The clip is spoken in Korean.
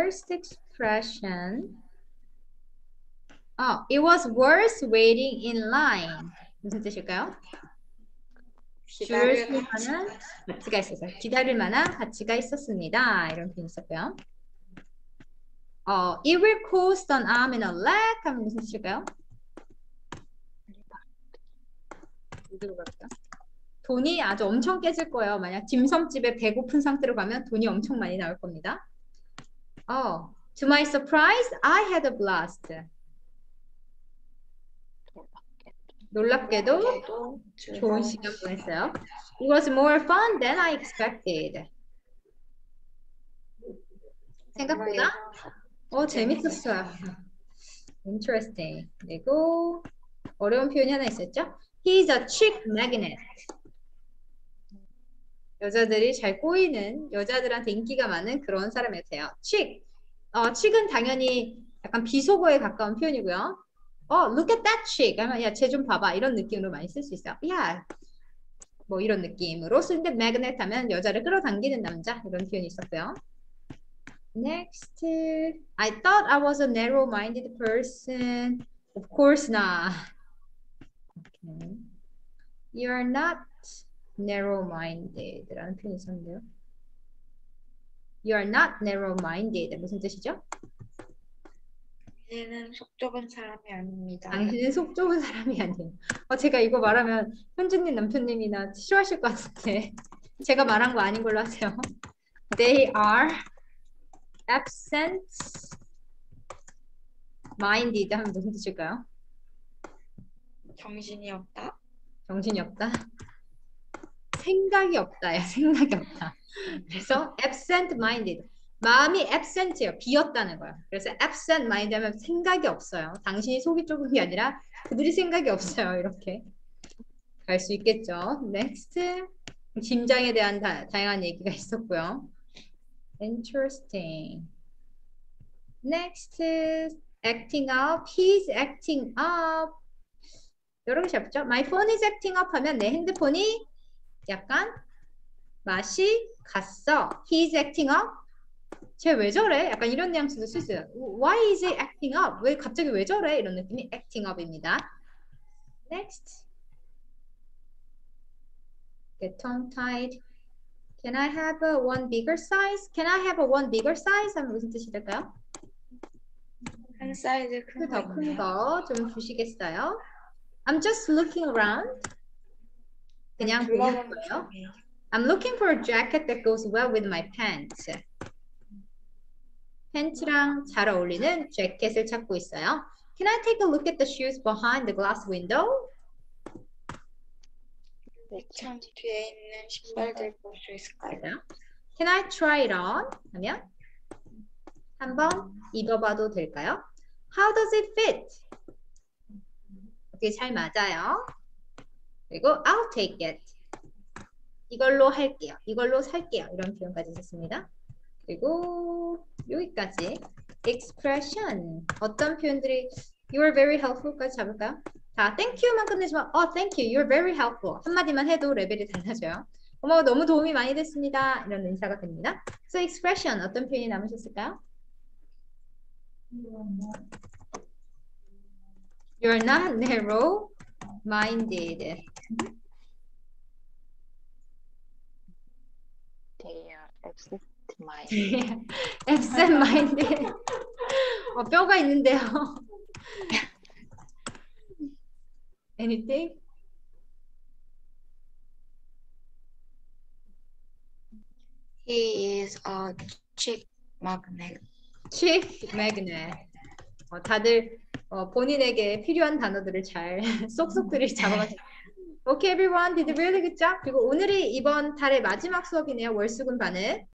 first expression. It was worth waiting in line. 무슨 뜻일까요? 줄을 설 만한 가치가 있어서 기다릴 만한 가치가 있었습니다. 이런 표현이 있었고요. It will cost an arm and a leg 하면 무슨 뜻일까요? 돈이 아주 엄청 깨질 거예요. 만약 dimsum집에 배고픈 상태로 가면 돈이 엄청 많이 나올 겁니다. To my surprise, I had a blast. 놀랍게도 좋은 시간 보냈어요. It was more fun than I expected. 생각보다 재밌었어요. Interesting. 그리고 어려운 표현이 하나 있었죠? He's a chick magnet. 여자들이 잘 꼬이는, 여자들한테 인기가 많은 그런 사람이었어요. chick. chick은 당연히 약간 비속어에 가까운 표현이고요. look at that chick. 하면 야, 쟤 좀 봐봐. 이런 느낌으로 많이 쓸 수 있어요. 야, 뭐 이런 느낌으로 쓰는데 magnet 하면 여자를 끌어당기는 남자 이런 표현이 있었고요. Next, I thought I was a narrow-minded person. Of course not. Okay. You are not narrow-minded 라는 표현이 있었는데요. You are not narrow-minded. 무슨 뜻이죠? 당신은 속 좁은 사람이 아닙니다. 당신은 속 좁은 사람이 아니에요. 제가 이거 말하면 현주님 남편님이나 싫어하실 것 같은데 제가 말한 거 아닌 걸로 하세요. They are absent-minded 하면 무슨 뜻일까요? 정신이 없다. 정신이 없다. 생각이 없다야. 생각이 없다. 그래서 absent-minded. 마음이 absent예요. 비었다는 거예요. 그래서 absent-minded 하면 생각이 없어요. 당신이 속이 좁은 게 아니라 그들이 생각이 없어요. 이렇게 갈 수 있겠죠. Next. 김장에 대한 다양한 얘기가 있었고요. Interesting. Next. Acting up. He's acting up. 여러 개 잘 붙죠? My phone is acting up 하면 내 핸드폰이 약간 맛이 갔어. He's acting up. 쟤 왜 저래? 약간 이런 뉘앙스도 쓸 수 있어요. Why is he acting up? 왜 갑자기 왜 저래? 이런 느낌이 acting up입니다. Next. Get tongue-tied. Can I have a one bigger size? Can I have a one bigger size? 하면 무슨 뜻이 될까요? 한 사이즈 더 큰 거 좀 주시겠어요? I'm just looking around. 그냥 보는 거예요. I'm looking for a jacket that goes well with my pants. 팬츠랑 잘 어울리는 재킷을 찾고 있어요. Can I take a look at the shoes behind the glass window? 창 뒤에 있는 신발들 볼 수 있을까요? Can I try it on? 하면 한번 입어봐도 될까요? How does it fit? 어떻게 잘 맞아요? 그리고 I'll take it. 이걸로 할게요. 이걸로 살게요. 이런 표현까지 있었습니다. 그리고 여기까지 expression 어떤 표현들이 you are very helpful까지 잡을까요? 자, thank you만 끝내지만 thank you, you're very helpful 한마디만 해도 레벨이 달라져요. 어머 너무 도움이 많이 됐습니다. 이런 인사가 됩니다. So expression 어떤 표현이 남으셨을까요? You're not narrow-minded. They are absent-minded. absent-minded. 뼈가 있는데요. Anything? He is a chick magnet. chick magnet. 다들 본인에게 필요한 단어들을 잘 쏙쏙들이 잡아가지고. Okay, everyone, did a really good job. 그리고 오늘이 이번 달의 마지막 수업이네요. 월수금 반을.